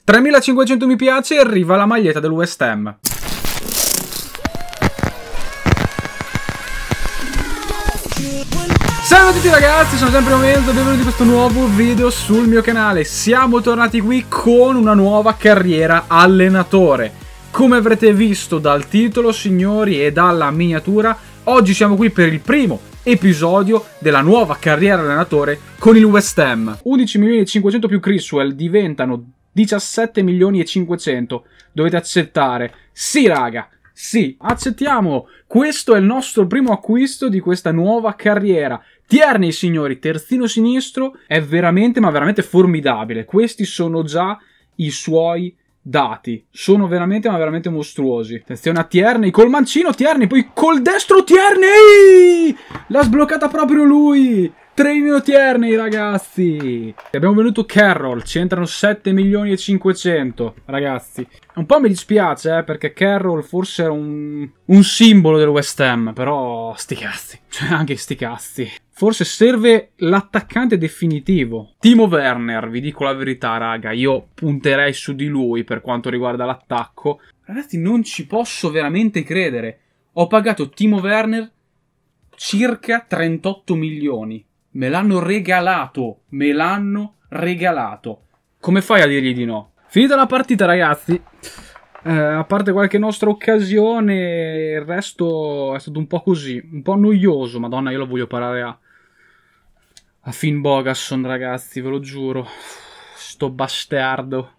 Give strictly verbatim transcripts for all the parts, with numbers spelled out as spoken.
tremilacinquecento mi piace e arriva la maglietta del West Ham. Ciao a tutti ragazzi, sono sempre Momento, benvenuti in questo nuovo video sul mio canale. Siamo tornati qui con una nuova carriera allenatore. Come avrete visto dal titolo, signori, e dalla miniatura, oggi siamo qui per il primo episodio della nuova carriera allenatore con il West Ham. undici milioni e cinquecento più Criswell diventano diciassette milioni e cinquecento. Dovete accettare. Sì raga, sì, accettiamo. Questo è il nostro primo acquisto di questa nuova carriera. Tierney, signori, terzino sinistro, è veramente, ma veramente formidabile. Questi sono già i suoi dati. Sono veramente, ma veramente mostruosi. Attenzione a Tierney, col mancino Tierney, poi col destro Tierney! L'ha sbloccata proprio lui! Trenino Tierney, ragazzi! Abbiamo venuto Carroll, ci entrano sette milioni e cinquecento, ragazzi. Un po' mi dispiace, eh, perché Carroll forse era un, un simbolo del West Ham, però sti cazzi, cioè anche sti cazzi. Forse serve l'attaccante definitivo. Timo Werner, vi dico la verità, raga, io punterei su di lui per quanto riguarda l'attacco. Ragazzi, non ci posso veramente credere. Ho pagato Timo Werner circa trentotto milioni. Me l'hanno regalato, me l'hanno regalato. Come fai a dirgli di no? Finita la partita, ragazzi. Eh, a parte qualche nostra occasione, il resto è stato un po' così, un po' noioso. Madonna, io lo voglio parare a... a Finn Bogason, ragazzi, ve lo giuro. Sto bastardo.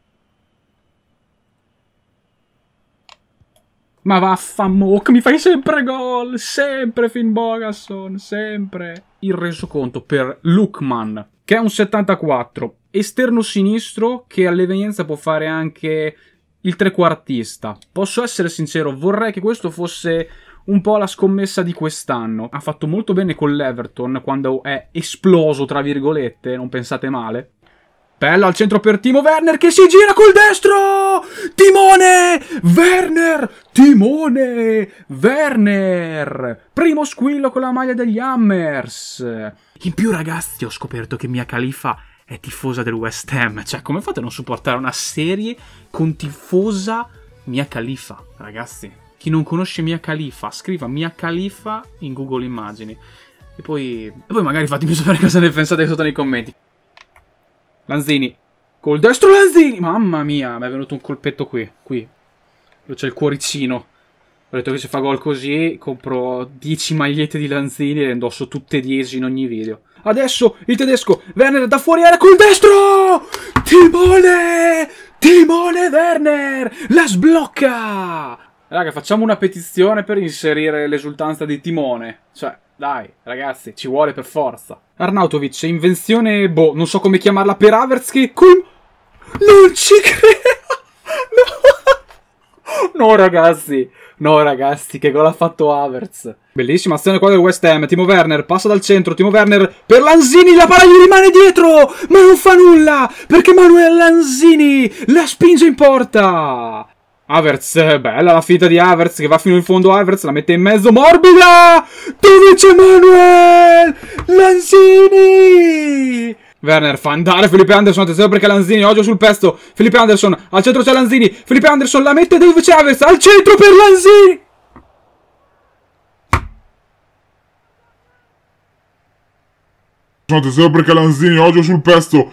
Ma vaffanmo, mi fai sempre gol, sempre Finn Bogason, sempre. Il resoconto per Lookman, che è un settantaquattro, esterno sinistro, che all'evenienza può fare anche il trequartista. Posso essere sincero, vorrei che questo fosse un po' la scommessa di quest'anno. Ha fatto molto bene con l'Everton quando è esploso, tra virgolette, non pensate male. Bella al centro per Timo Werner che si gira col destro! Timone! Werner! Timone! Werner! Primo squillo con la maglia degli Hammers. In più, ragazzi, ho scoperto che Mia Khalifa è tifosa del West Ham. Cioè, come fate a non supportare una serie con tifosa Mia Khalifa? Ragazzi, chi non conosce Mia Khalifa, scriva Mia Khalifa in Google Immagini. E poi, e poi magari fatemi sapere cosa ne pensate sotto nei commenti. Lanzini, col destro Lanzini, mamma mia, mi è venuto un colpetto qui, qui, dove c'è il cuoricino. Ho detto che se fa gol così, compro dieci magliette di Lanzini e le indosso tutte e dieci in ogni video. Adesso il tedesco, Werner da fuori area col destro! Timone! Timone Werner! La sblocca! Raga, facciamo una petizione per inserire l'esultanza di Timone, cioè... Dai, ragazzi, ci vuole per forza. Arnautovic, invenzione, boh, non so come chiamarla, per Havertz che... Col... Non ci credo! No! No, ragazzi. No, ragazzi, che gol ha fatto Havertz. Bellissima azione qua del West Ham. Timo Werner, passa dal centro. Timo Werner per Lanzini, la palla gli rimane dietro! Ma non fa nulla, perché Manuel Lanzini la spinge in porta! Havertz, bella la finta di Havertz che va fino in fondo. Havertz la mette in mezzo, morbida! Dove c'è Manuel? Lanzini! Werner fa andare Felipe Anderson, attenzione perché Lanzini oggi sul pesto. Felipe Anderson, al centro c'è Lanzini. Felipe Anderson la mette dove c'è Havertz, al centro per Lanzini! Attenzione perché Lanzini oggi sul pesto.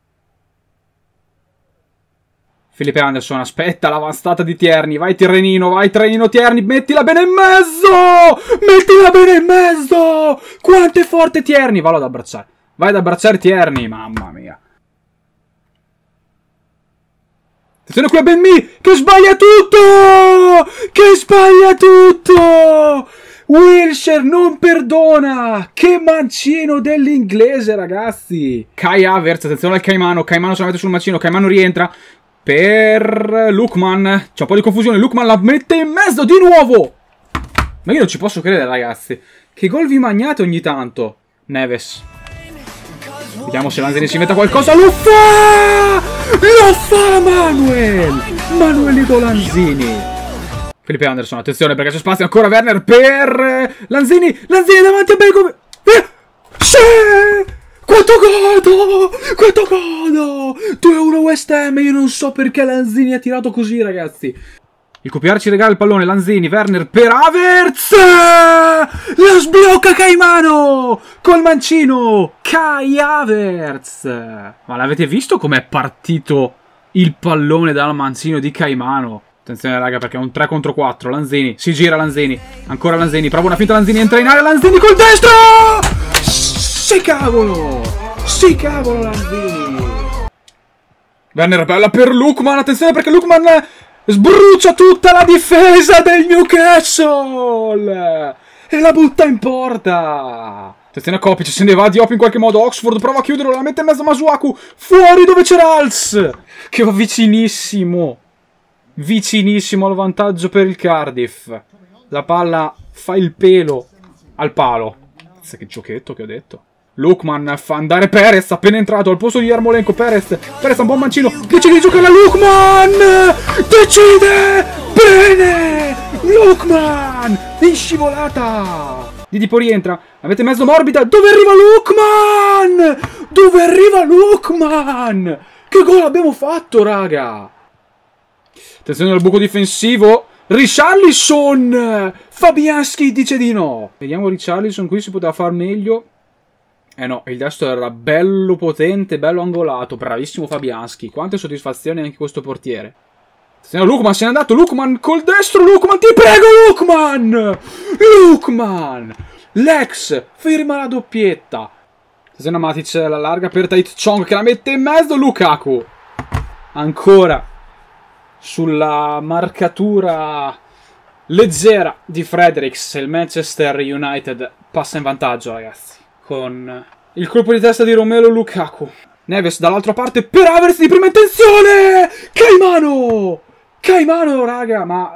Felipe Anderson aspetta l'avanzata di Tierney. Vai Tiernino, vai Trenino Tierney. Mettila bene in mezzo. Mettila bene in mezzo. Quanto è forte Tierney. Vallo ad abbracciare. Vai ad abbracciare Tierney. Mamma mia. Attenzione qui a Ben Mee che sbaglia tutto. Che sbaglia tutto. Wilshere non perdona. Che mancino dell'inglese, ragazzi. Kai Havertz, attenzione al Caimano. Caimano se la mette sul mancino. Caimano rientra per Lookman. C'è un po' di confusione. Lookman la mette in mezzo di nuovo. Ma io non ci posso credere, ragazzi. Che gol vi magnate ogni tanto. Neves. Vediamo se Lanzini si mette qualcosa. Lo fa! Lo fa Manuel! Manuelito Lanzini. Felipe Anderson, attenzione perché c'è spazio ancora. Werner per Lanzini. Lanzini davanti a Bacon. Eh! Sì! Quanto godo! Quanto godo! due a uno West Ham, io non so perché Lanzini ha tirato così, ragazzi. Il Q P R ci regala il pallone, Lanzini, Werner per Havertz! La sblocca Caimano! Col mancino! Kai Havertz! Ma l'avete visto com'è partito il pallone dal mancino di Caimano? Attenzione raga perché è un tre contro quattro, Lanzini, si gira Lanzini, ancora Lanzini, prova una finta Lanzini, entra in area Lanzini col destro! Sì cavolo! Sì cavolo Lanzini! Werner bella per Lookman, attenzione perché Lookman sbrucia tutta la difesa del Newcastle! E la butta in porta! Attenzione a Kopic, se ne va Diop in qualche modo, Oxford prova a chiuderlo, la mette in mezzo a Masuaku, fuori dove c'era Hals! Che va vicinissimo! Vicinissimo al vantaggio per il Cardiff. La palla fa il pelo al palo. Che giochetto che ho detto. Lookman fa andare Perez, appena entrato al posto di Yarmolenko. Perez, Perez ha un buon mancino, decide di giocare a Lookman. Decide bene Lookman in scivolata. Di tipo rientra, avete mezzo morbida. Dove arriva Lookman? Dove arriva Lookman? Che gol abbiamo fatto raga? Attenzione al buco difensivo. Richarlison! Fabianski dice di no. Vediamo Richarlison, qui si poteva far meglio. Eh no, il destro era bello potente, bello angolato. Bravissimo Fabianski. Quante soddisfazioni anche questo portiere. Attenzione a Lookman, se n'è andato. Lookman col destro. Lookman, ti prego Lookman! Lookman! L'ex firma la doppietta. Attenzione a Matic, la larga per Tait Chong che la mette in mezzo. Lukaku. Ancora. Sulla marcatura leggera di Fredericks, il Manchester United passa in vantaggio, ragazzi, con il colpo di testa di Romelu Lukaku. Neves dall'altra parte per Havertz di prima intenzione! Caimano! Caimano, raga, ma...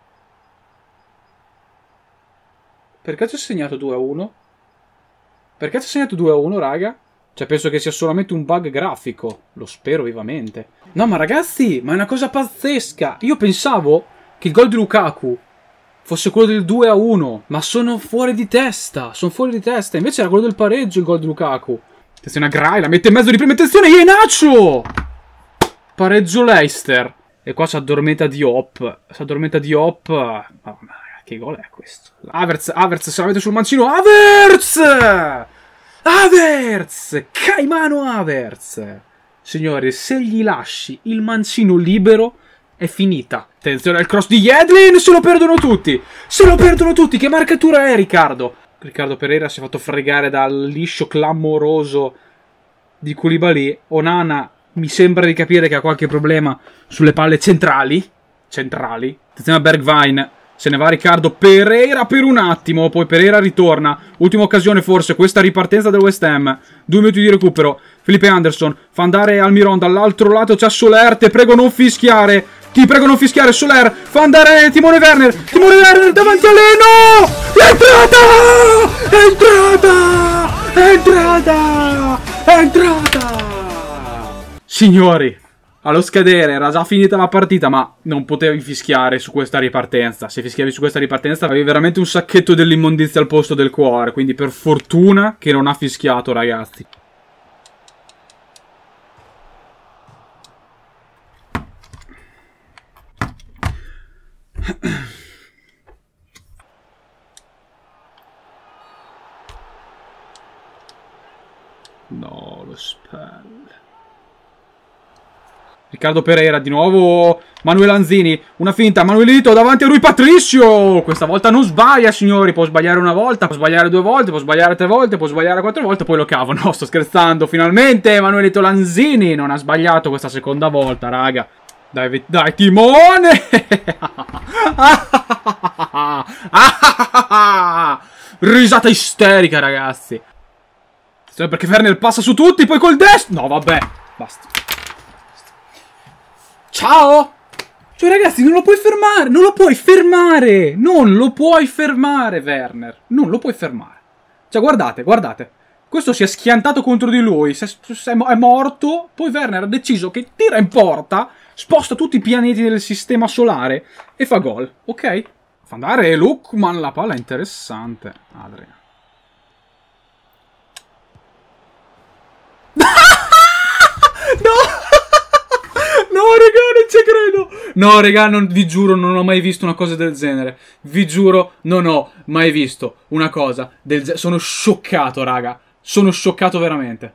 Perché ci ha segnato due a uno? Perché ci ha segnato due a uno, raga? Cioè, penso che sia solamente un bug grafico. Lo spero vivamente. No, ma ragazzi, ma è una cosa pazzesca. Io pensavo che il gol di Lukaku fosse quello del due a uno. Ma sono fuori di testa. Sono fuori di testa. Invece era quello del pareggio il gol di Lukaku. Attenzione a Gray, la mette in mezzo di prima intenzione. Iheanacho! Pareggio Leicester. E qua si addormenta Diop. Si addormenta Diop. Oh, ma che gol è questo? Havertz, Havertz se la mette sul mancino. Havertz! Havertz! Caimano Havertz! Signori, se gli lasci il mancino libero, è finita. Attenzione al cross di Yedlin, se lo perdono tutti! Se lo perdono tutti! Che marcatura è, Riccardo? Riccardo Pereira si è fatto fregare dal liscio clamoroso di Koulibaly. Onana mi sembra di capire che ha qualche problema sulle palle centrali. Centrali. Attenzione a Bergwijn. Se ne va Riccardo Pereira per un attimo, poi Pereira ritorna. Ultima occasione forse, questa ripartenza del West Ham. Due minuti di recupero. Felipe Anderson fa andare Almiron, dall'altro lato c'è Soler, te prego non fischiare. Ti prego non fischiare, Soler fa andare Timone Werner. Timone Werner davanti a Leno. È entrata! È entrata! È entrata! È entrata! Signori, allo scadere era già finita la partita, ma non potevi fischiare su questa ripartenza. Se fischiavi su questa ripartenza avevi veramente un sacchetto dell'immondizia al posto del cuore. Quindi per fortuna che non ha fischiato, ragazzi. No, lo spell. Riccardo Pereira di nuovo. Manuel Lanzini, una finta, Manuelito davanti a Rui Patricio. Questa volta non sbaglia, signori. Può sbagliare una volta, può sbagliare due volte, può sbagliare tre volte, può sbagliare quattro volte, poi lo cavo. No, sto scherzando. Finalmente Manuelito Lanzini non ha sbagliato questa seconda volta, raga. Dai, dai, timone. Risata isterica, ragazzi. Perché Werner passa su tutti, poi col destro. No, vabbè, basta. Ciao! Cioè, ragazzi, non lo puoi fermare! Non lo puoi fermare! Non lo puoi fermare, Werner! Non lo puoi fermare. Cioè, guardate, guardate. Questo si è schiantato contro di lui, si è, si è, è morto. Poi Werner ha deciso che tira in porta, sposta tutti i pianeti del sistema solare e fa gol. Ok? Fa andare Lookman, la palla è interessante. Adrian. no, no, raga, non, vi giuro, non ho mai visto una cosa del genere. Vi giuro, non ho mai visto una cosa del genere. Sono scioccato, raga. Sono scioccato veramente.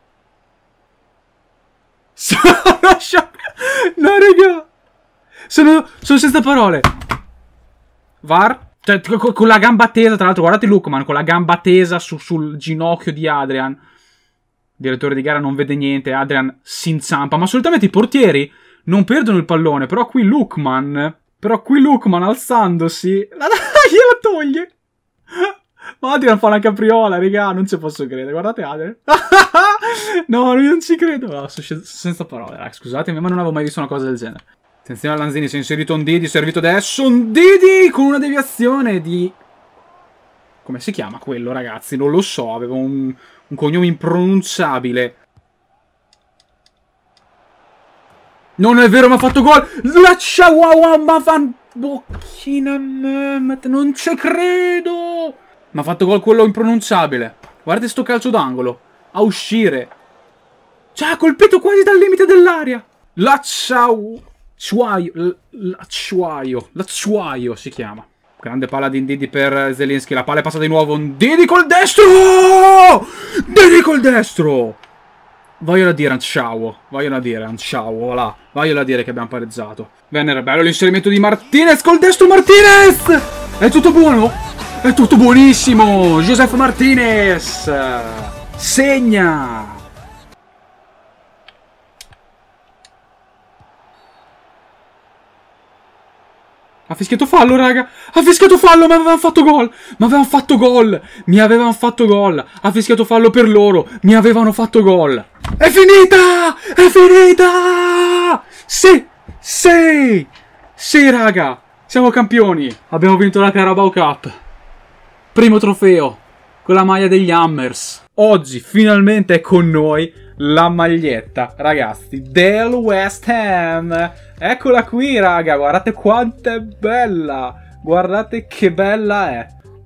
Sono scioccato. No, raga. Sono, sono senza parole. V A R. Cioè, con la gamba tesa, tra l'altro, guardate Lookman, con la gamba tesa su, sul ginocchio di Adrian. Il direttore di gara non vede niente, Adrian si inciampa. Ma solitamente i portieri non perdono il pallone. Però qui Lookman, però qui Lookman alzandosi, la, gliela toglie. Ma Adrian fa una capriola, raga, non ci posso credere. Guardate Adrian. No, io non ci credo. No, sono senza parole, raga. Scusatemi, ma non avevo mai visto una cosa del genere. Attenzione a Lanzini, si è inserito un Didi, servito adesso un Didi con una deviazione di... Come si chiama quello, ragazzi? Non lo so, avevo un, un cognome impronunciabile. Non è vero, mi ha fatto gol! La Chihuahua, ma fan... Bocchina Mehmet, non ci credo! Mi ha fatto gol quello impronunciabile. Guardate sto calcio d'angolo. A uscire. Ci ha colpito quasi dal limite dell'aria. La Chihuahua... Ciuaio, L'acciuaio, l'acciuaio si chiama. Grande palla di Didi per Zelinski. La palla è passata di nuovo. Un Didi col destro! Didi col destro! Voglio a dire ciao. Voglio a dire ciao. Voilà. Voglio a dire che abbiamo pareggiato. Bene, bello l'inserimento di Martinez col destro. Martinez! È tutto buono? È tutto buonissimo! Josef Martinez! Segna! Ha fischiato fallo, raga. Ha fischiato fallo, ma avevano fatto gol. Ma avevano fatto gol. Mi avevano fatto gol. Ha fischiato fallo per loro. Mi avevano fatto gol. È finita! È finita! Sì! Sì! Sì, raga. Siamo campioni. Abbiamo vinto la Carabao Cup. Primo trofeo. Con la maglia degli Hammers. Oggi, finalmente, è con noi la maglietta, ragazzi, del West Ham. Eccola qui, raga, guardate quanto è bella. Guardate che bella è.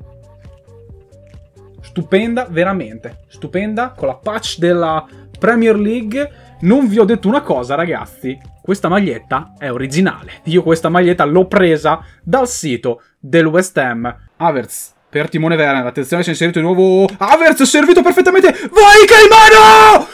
Stupenda, veramente. Stupenda, con la patch della Premier League. Non vi ho detto una cosa, ragazzi. Questa maglietta è originale. Io questa maglietta l'ho presa dal sito del West Ham. Havertz per Timone Werner. Attenzione, si è inserito di nuovo Havertz, servito perfettamente. Vai Caimano!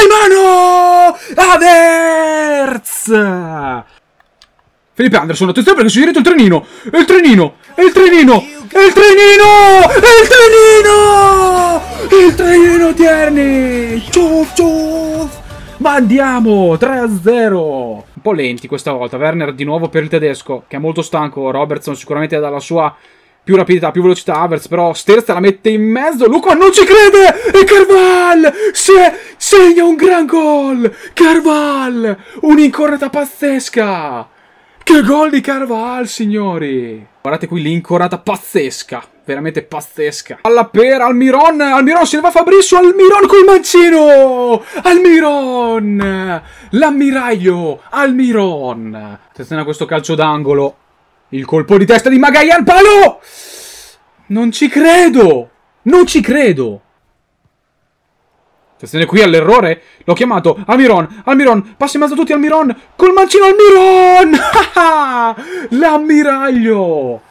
Caimano! Havertz! Felipe Anderson, attenzione perché si è diretto il trenino. È il trenino! È il trenino! È il trenino! È il trenino! Il trenino Tierney! Ciuf ciuf! Ma andiamo! tre a zero! Un po' lenti questa volta. Werner di nuovo per il tedesco, che è molto stanco. Robertson sicuramente dalla sua più rapidità, più velocità. Havertz però sterza, la mette in mezzo. Luca non ci crede! E Carval se segna un gran gol! Carval! Un'incorrata pazzesca! Che gol di Carval, signori! Guardate qui l'incorrata pazzesca. Veramente pazzesca. Palla per Almiron. Almiron si leva Fabrizio. Almiron col mancino. Almiron. L'ammiraglio. Almiron. Attenzione a questo calcio d'angolo. Il colpo di testa di Magallan. Palo. Non ci credo. Non ci credo. Attenzione qui all'errore. L'ho chiamato. Almiron. Almiron. Passa in mezzo a tutti. Almiron. Col mancino Almiron. L'ammiraglio.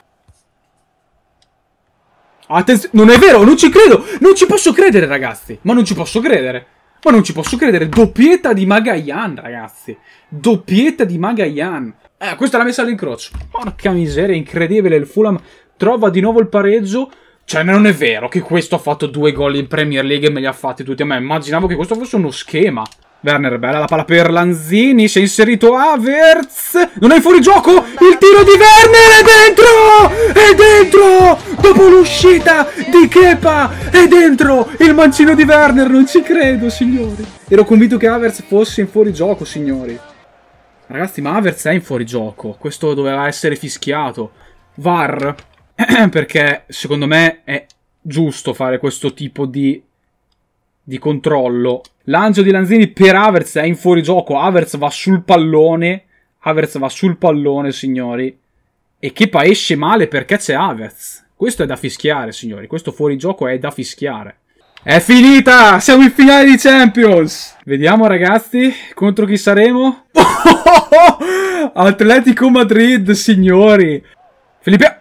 Attenzione, non è vero, non ci credo, non ci posso credere, ragazzi, ma non ci posso credere, ma non ci posso credere, doppietta di Magallan, ragazzi, doppietta di Magallan, eh, questa l'ha messa all'incrocio, porca miseria, incredibile, il Fulham trova di nuovo il pareggio, cioè non è vero che questo ha fatto due gol in Premier League e me li ha fatti tutti a me, immaginavo che questo fosse uno schema. Werner, bella la palla per Lanzini, si è inserito Havertz, non è in fuorigioco, il tiro di Werner, è dentro, è dentro, dopo l'uscita di Kepa, è dentro, il mancino di Werner, non ci credo, signori. Ero convinto che Havertz fosse in fuorigioco, signori. Ragazzi, ma Havertz è in fuorigioco, questo doveva essere fischiato. V A R, perché secondo me è giusto fare questo tipo di... di controllo. Lancio di Lanzini per Havertz è in fuorigioco. Havertz va sul pallone. Havertz va sul pallone, signori. E Kepa esce male perché c'è Havertz. Questo è da fischiare, signori. Questo fuorigioco è da fischiare. È finita! Siamo in finale di Champions! Vediamo, ragazzi, contro chi saremo. Atletico Madrid, signori. Felipe...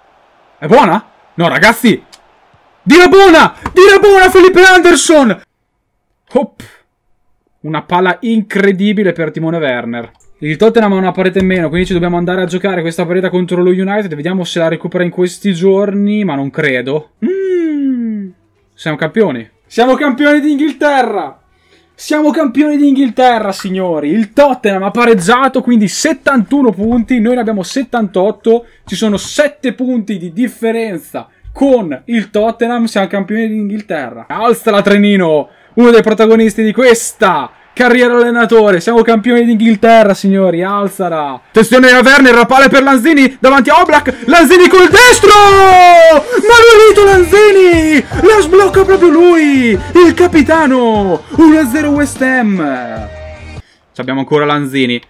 È buona? No, ragazzi. Di Rabona! Di Rabona, Felipe Anderson! Hop. Una palla incredibile per Timone Werner. Il Tottenham ha una parete in meno, quindi ci dobbiamo andare a giocare questa partita contro lo United. Vediamo se la recupera in questi giorni, ma non credo. Mm. Siamo campioni. Siamo campioni d'Inghilterra! Siamo campioni d'Inghilterra, signori. Il Tottenham ha pareggiato, quindi settantuno punti. Noi ne abbiamo settantotto. Ci sono sette punti di differenza con il Tottenham. Siamo campioni d'Inghilterra. Alzala, trenino! Uno dei protagonisti di questa carriera allenatore. Siamo campioni d'Inghilterra, signori. Alzala. Attenzione a Werner, la palla per Lanzini davanti a Oblak. Lanzini col destro! Manuelito Lanzini! La sblocca proprio lui, il capitano. uno a zero West Ham. Ci abbiamo ancora Lanzini.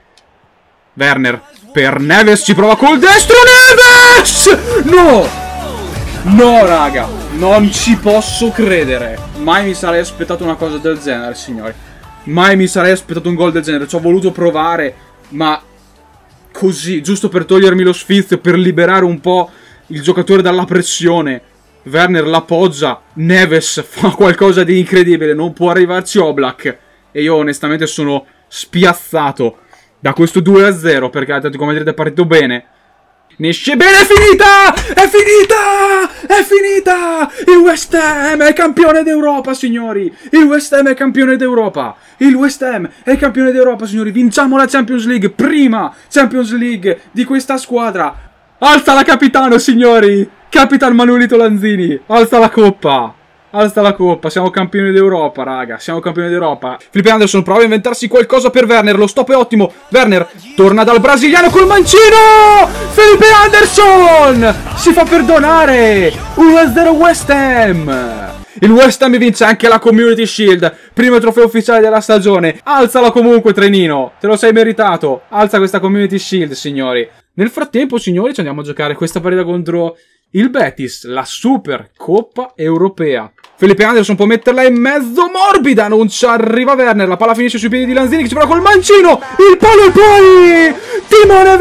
Werner per Neves, ci prova col destro. Neves! No! No, raga, non ci posso credere. Mai mi sarei aspettato una cosa del genere, signori. Mai mi sarei aspettato un gol del genere. Ci ho voluto provare, ma così, giusto per togliermi lo sfizio, per liberare un po' il giocatore dalla pressione. Werner l'appoggia, Neves fa qualcosa di incredibile, non può arrivarci Oblak. E io onestamente sono spiazzato da questo due a zero, perché l'Atletico Madrid è partito bene. Ne esce bene, è finita! È finita! È finita! Il West Ham è campione d'Europa, signori! Il West Ham è campione d'Europa! Il West Ham è campione d'Europa, signori! Vinciamo la Champions League! Prima Champions League di questa squadra! Alza la capitano, signori! Capitan Manuelito Lanzini! Alza la coppa! Alza la coppa, siamo campioni d'Europa, raga. Siamo campioni d'Europa. Felipe Anderson prova a inventarsi qualcosa per Werner. Lo stop è ottimo. Werner torna dal brasiliano col mancino. Felipe Anderson si fa perdonare. uno a zero West Ham. Il West Ham vince anche la Community Shield. Primo trofeo ufficiale della stagione. Alzala comunque, trenino. Te lo sei meritato. Alza questa Community Shield, signori. Nel frattempo, signori, ci andiamo a giocare questa partita contro il Betis, la Super Coppa Europea. Felipe Anderson può metterla in mezzo, morbida, non ci arriva Werner, la palla finisce sui piedi di Lanzini che ci prova col mancino, il palo e poi Timone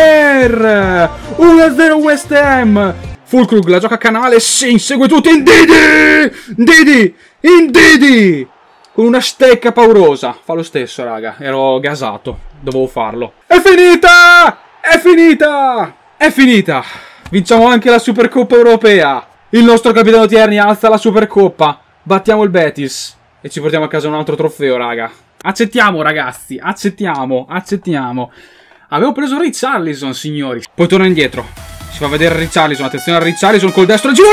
Werner, uno a zero West Ham. Fulkrug la gioca a canale, si insegue tutti, Ndidi, Ndidi, Ndidi, con una stecca paurosa, fa lo stesso raga, ero gasato, dovevo farlo. È finita, è finita, è finita. Vinciamo anche la Supercoppa Europea. Il nostro capitano Tierney alza la Supercoppa. Battiamo il Betis. E ci portiamo a casa un altro trofeo, raga. Accettiamo, ragazzi. Accettiamo. Accettiamo. Avevo preso Richarlison, signori. Poi torna indietro. Si fa vedere Richarlison. Attenzione a Richarlison col destro. Giro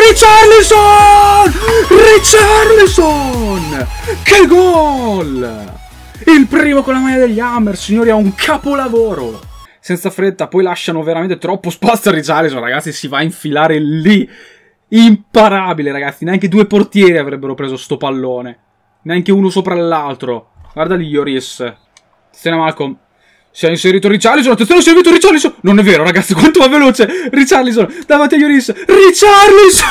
Richarlison! Richarlison! Che gol! Il primo con la maglia degli Hammers, signori. È un capolavoro. Senza fretta, poi lasciano veramente troppo spazio a Richarlison, ragazzi, si va a infilare lì. Imparabile, ragazzi, neanche due portieri avrebbero preso sto pallone. Neanche uno sopra l'altro. Guarda lì Lloris. Attenzione a Malcolm. Si è inserito Richarlison, attenzione, si è inserito Richarlison. Non è vero, ragazzi, quanto va veloce. Richarlison, davanti a Lloris. Richarlison!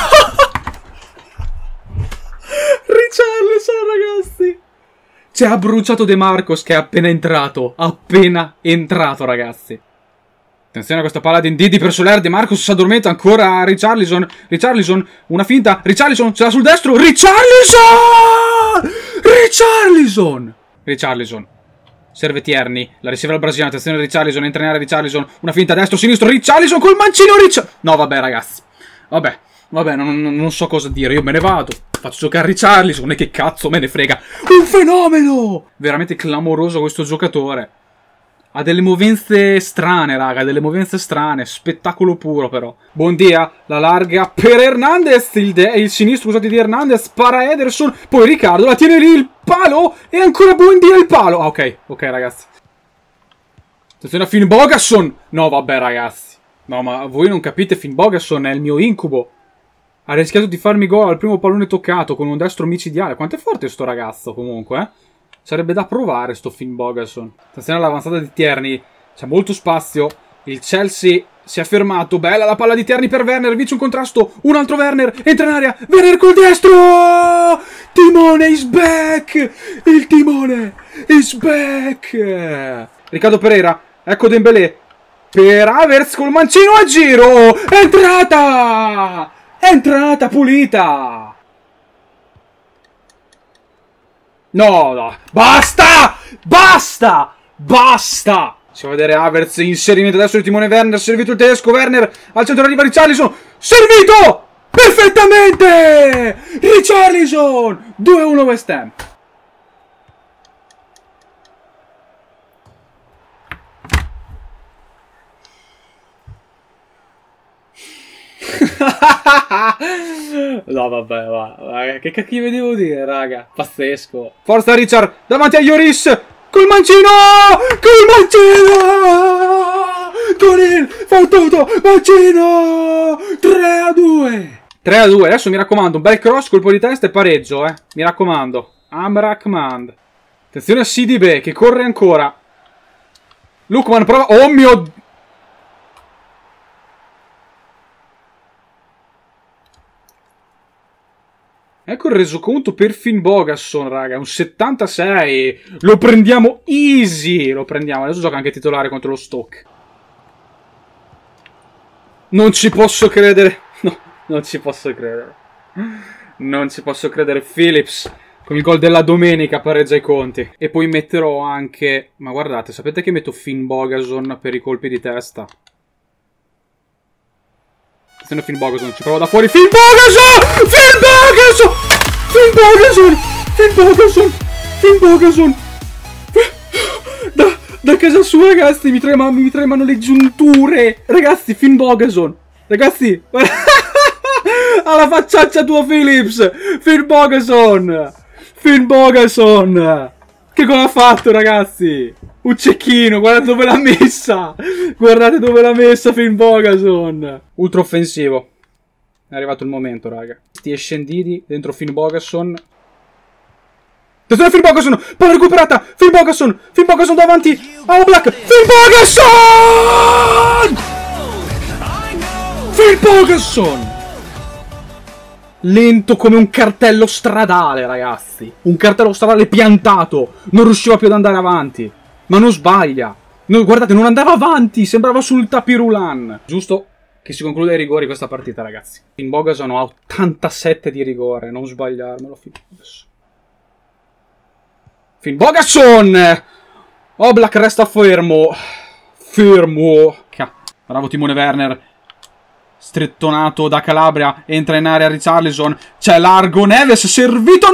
Richarlison, ragazzi. Ci ha bruciato De Marcos che è appena entrato. Appena entrato, ragazzi. Attenzione a questa palla di Ndidi per Soler. De Marcos si addormenta ancora. Richarlison. Richarlison. Una finta. Richarlison. Ce l'ha sul destro. Richarlison! Richarlison! Richarlison. Serve Tierney. La riceve al brasiliano. Attenzione a Richarlison. Entra in area Richarlison. Una finta destro, sinistro. Richarlison col mancino. Richarlison. No, vabbè, ragazzi. Vabbè. Vabbè, non, non, non so cosa dire. Io me ne vado. Faccio giocare Richarlison. E che cazzo me ne frega. Un fenomeno! Veramente clamoroso questo giocatore. Ha delle movenze strane, raga, delle movenze strane, spettacolo puro però. Buondia, la larga per Hernandez, il, il sinistro, scusate, di Hernandez, spara Ederson, poi Riccardo la tiene lì, il palo, e ancora Buondia il palo. Ah, ok, ok ragazzi. Attenzione a Finn Bogason. No, vabbè ragazzi. No, ma voi non capite, Finn Bogason è il mio incubo. Ha rischiato di farmi gol al primo pallone toccato con un destro micidiale. Quanto è forte sto ragazzo comunque, eh? Sarebbe da provare sto Finn Bogason. Attenzione all'avanzata di Tierney. C'è molto spazio. Il Chelsea si è fermato. Bella la palla di Tierney per Werner. Vince un contrasto. Un altro Werner. Entra in area. Werner col destro. Timone is back. Il timone is back. Riccardo Pereira. Ecco Dembélé. Per Havertz col mancino a giro. È entrata! È entrata pulita. No, no. Basta! Basta! Basta! Si va a vedere Havertz, inserimento adesso il timone Werner, servito il tedesco, Werner, al centro arriva Richarlison, servito! Perfettamente! Richarlison! due a uno West Ham. No vabbè, va, va, che cacchio devo dire, raga? Pazzesco. Forza Richard, davanti a Lloris, col mancino! Col mancino! Con il fottuto mancino! tre a due! tre a due, adesso mi raccomando, un bel cross, colpo di testa e pareggio, eh. Mi raccomando. Amrakhmand. Attenzione a C D B che corre ancora. Lookman prova... Oh mio Dio! Ecco il resoconto per Finn Bogason, raga. Un settantasei. Lo prendiamo easy. Lo prendiamo. Adesso gioca anche titolare contro lo Stoke. Non ci posso credere. No, non ci posso credere. Non ci posso credere. Phillips con il gol della domenica pareggia i conti. E poi metterò anche... Ma guardate, sapete che metto Finn Bogason per i colpi di testa? Attenzione Finn Bogason, ci provo da fuori. Finn Bogason! Finn Bogason! Finn Bogason! Finn Bogason! Finn Bogason! Da, da casa sua, ragazzi, mi tremano, mi tremano le giunture. Ragazzi, Finn Bogason. Ragazzi, alla facciaccia tua Phillips. Finn Bogason! Finn Bogason! Che cosa ha fatto, ragazzi? Un cecchino, guardate dove l'ha messa! Guardate dove l'ha messa Finn Bogason! Ultra offensivo. È arrivato il momento, raga. Sti e scendidi dentro Finn Bogason. Attenzione Finn Bogason! Palla recuperata! Finn Bogason! Finn Bogason davanti a Oblak! Finn Bogason! Finn Bogason! Lento come un cartello stradale, ragazzi. Un cartello stradale piantato. Non riusciva più ad andare avanti. Ma non sbaglia. No, guardate, non andava avanti. Sembrava sul tapirulan. Giusto che si conclude ai rigori questa partita, ragazzi. Finn Bogason ha ottantasette di rigore. Non sbagliarmelo, Finn Bogason. Finn Bogason! Oblak resta fermo. Fermo. Bravo Timone Werner. Strettonato da Calabria, entra in area Richarlison, c'è largo Neves, servito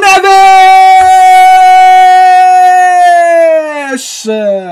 Neves!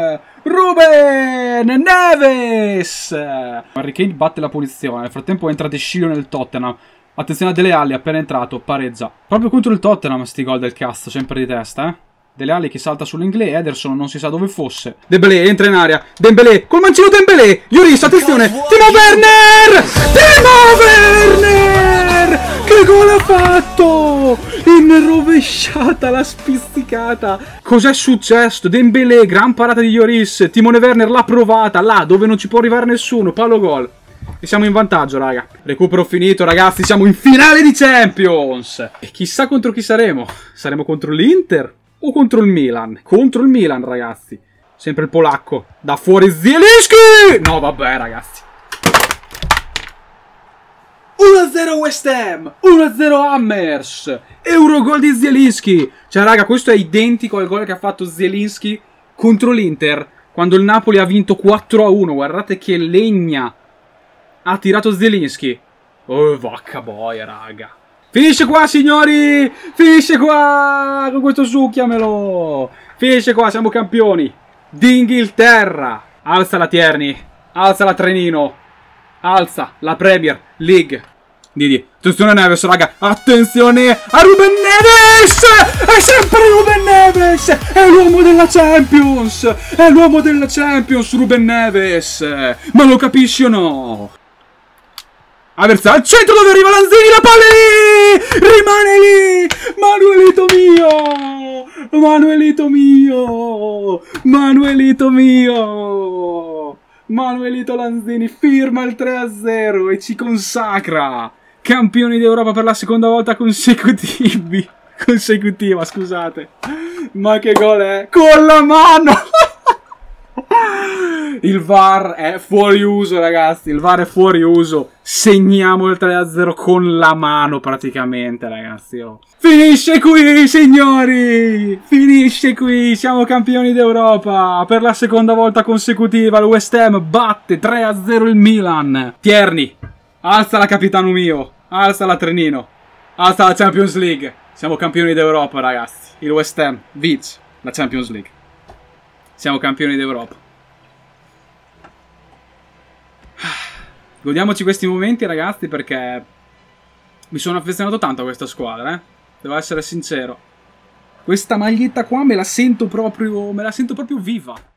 Ruben Neves! Harry Kane batte la punizione, nel frattempo entra De Sciglio nel Tottenham, attenzione a Dele Alli, appena entrato, pareggia. Proprio contro il Tottenham sti gol del cazzo, sempre di testa, eh? Dele Alli che salta sull'Inglese, Ederson non si sa dove fosse. Dembélé entra in area. Dembélé col mancino Dembélé. Lloris, attenzione. Timo Werner! Timo Werner! Che gol ha fatto? In rovesciata, la spizzicata. Cos'è successo? Dembélé, gran parata di Lloris. Timone Werner l'ha provata là dove non ci può arrivare nessuno. Palo gol. E siamo in vantaggio, raga. Recupero finito, ragazzi. Siamo in finale di Champions. E chissà contro chi saremo. Saremo contro l'Inter? O contro il Milan? Contro il Milan, ragazzi. Sempre il polacco. Da fuori Zielinski! No, vabbè, ragazzi. uno a zero West Ham. uno a zero Hammers. Eurogol di Zielinski. Cioè, raga, questo è identico al gol che ha fatto Zielinski contro l'Inter. Quando il Napoli ha vinto quattro a uno. Guardate che legna ha tirato Zielinski. Oh, vacca boia, raga. Finisce qua, signori! Finisce qua! Con questo succhiamelo! Finisce qua, siamo campioni d'Inghilterra! Alza la Tierney! Alza la Trenino! Alza la Premier League! Didi, attenzione a Neves, raga! Attenzione a Ruben Neves! È sempre Ruben Neves! È l'uomo della Champions! È l'uomo della Champions, Ruben Neves! Ma lo capisci o no? Havertz al centro dove arriva Lanzini, la palla lì! Rimane lì! Manuelito mio! Manuelito mio! Manuelito mio! Manuelito Lanzini firma il tre a zero e ci consacra campioni d'Europa per la seconda volta consecutivi. Consecutiva, scusate. Ma che gol è? Con la mano! Il V A R è fuori uso, ragazzi. Il V A R è fuori uso. Segniamo il tre a zero con la mano, praticamente, ragazzi. Oh. Finisce qui, signori! Finisce qui. Siamo campioni d'Europa. Per la seconda volta consecutiva il West Ham batte tre a zero il Milan. Tierney, alza la capitano mio. Alza la trenino. Alza la Champions League. Siamo campioni d'Europa, ragazzi. Il West Ham vince la Champions League. Siamo campioni d'Europa. Godiamoci questi momenti, ragazzi, perché mi sono affezionato tanto a questa squadra, eh. Devo essere sincero. Questa maglietta qua me la sento proprio, me la sento proprio viva.